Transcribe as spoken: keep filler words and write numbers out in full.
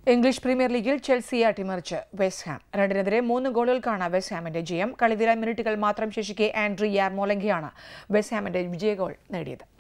English premier ലീഗിൽ ചെൽസിയെ അട്ടിമറിച്ച് west Ham. രണ്ടിനെതിരെ മൂന്ന് ഗോളുകൾക്കാണ് വെസ്റ്റ് ഹാമിന്റെ ജയം. കളിനിര മിനിറ്റുകൾ മാത്രം ശേഷിക്കെ ആൻഡ്രി യാർമോലെങ്കയാണ് വെസ്റ്റ് ഹാമിന്റെ വിജയ ഗോൾ നേടിയത്.